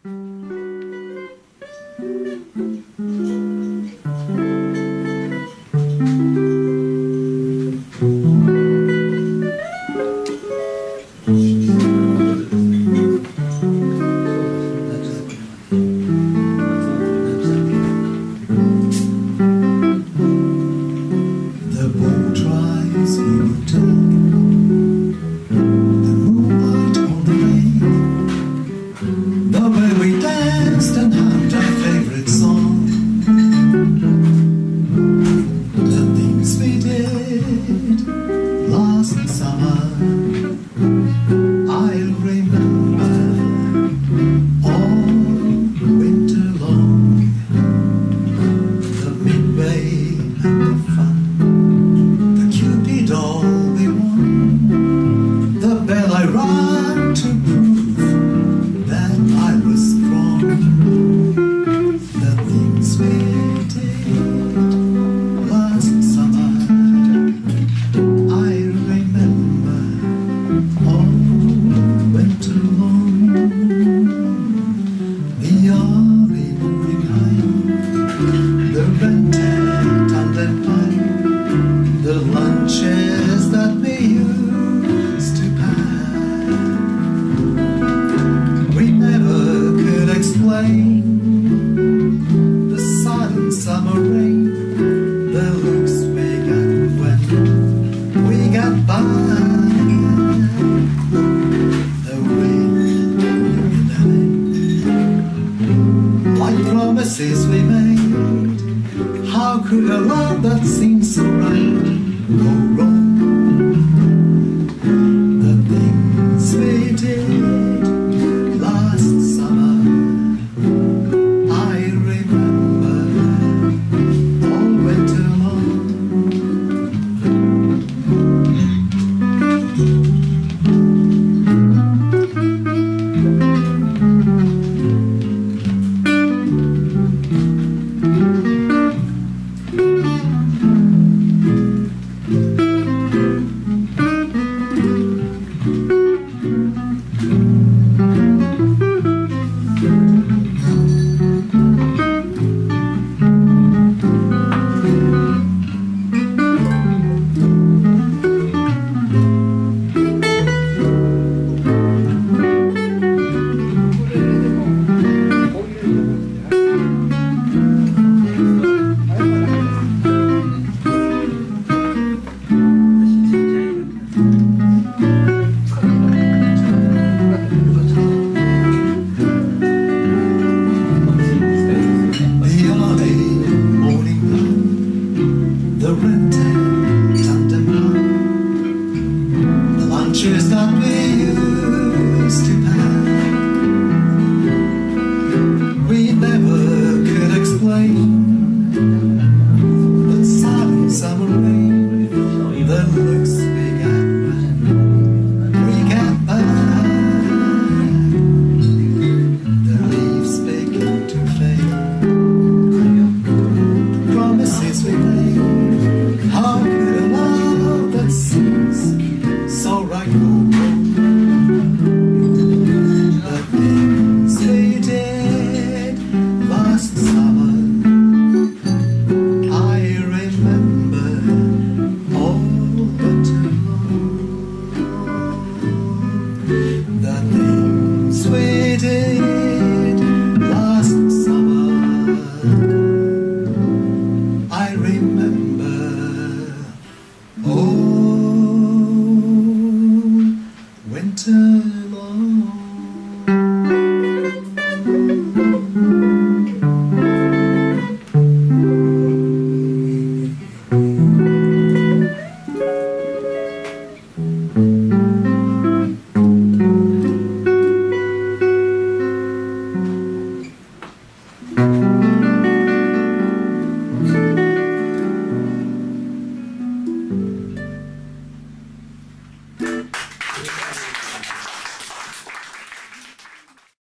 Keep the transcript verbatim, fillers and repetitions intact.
Promises we made, how could a love that seemed so right go wrong? The things we did last summer, I remember all winter long. That we used to have, we never could explain. The sudden summer rain, the looks we got when we got back, the leaves begin to fade, the promises we made, how could a love that seems so right go wrong? The things we did last summer, I remember all but too long. The things we did last summer, I remember all winter